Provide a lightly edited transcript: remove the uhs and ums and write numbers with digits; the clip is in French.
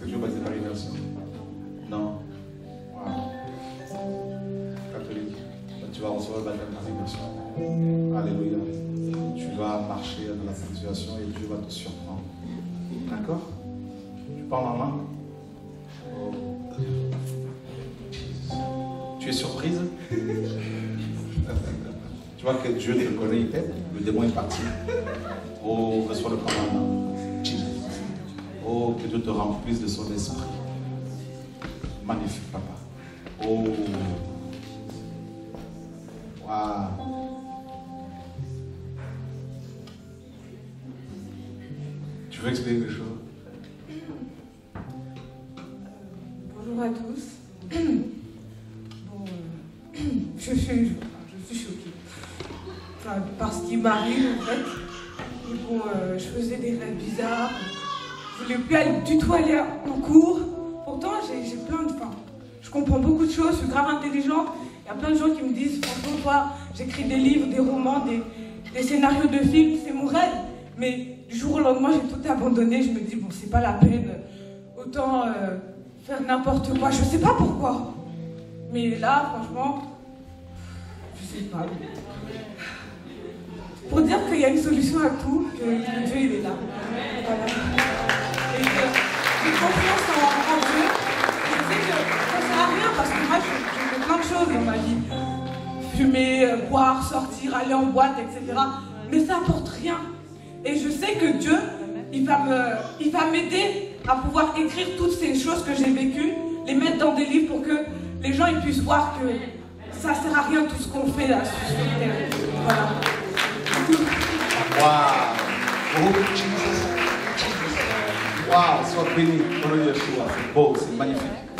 Dieu baptisé par immersion? Non. Wow. Catholique. Tu vas recevoir le baptême par immersion. Alléluia. Tu vas marcher dans la situation et Dieu va te surprendre. D'accord? Tu parles en main? Oh. Tu es surprise? Tu vois que Dieu te connaît, il t'aime. Le démon est parti. Oh, reçois le commandement. Oh, que Dieu te remplisse de son esprit. Magnifique, papa. Oh. Waouh. Tu veux expliquer quelque chose? Bonjour à tous. Bon, je suis choquée. Enfin, par ce qui m'arrive en fait. Et bon, je faisais des rêves bizarres. Je voulais plus du tout aller en cours. Pourtant, j'ai plein de... Enfin, je comprends beaucoup de choses, je suis grave intelligente. Il y a plein de gens qui me disent, franchement, toi, j'écris des livres, des romans, des scénarios de films, c'est mon rêve. Mais du jour au lendemain, j'ai tout abandonné. Je me dis, bon, c'est pas la peine. Autant faire n'importe quoi. Je sais pas pourquoi. Mais là, franchement, je sais pas. Pour dire qu'il y a une solution à tout, que Dieu, il est là. Voilà. Et j'ai confiance en Dieu. Je sais que ça ne sert à rien parce que moi, je fais plein de choses dans ma vie. Fumer, boire, sortir, aller en boîte, etc. Mais ça n'apporte rien. Et je sais que Dieu, il va m'aider à pouvoir écrire toutes ces choses que j'ai vécues, les mettre dans des livres pour que les gens ils puissent voir que ça ne sert à rien tout ce qu'on fait là sur cette terre. Voilà. Waouh! Oh, Jesus. Waouh, sois béni. C'est beau, c'est magnifique.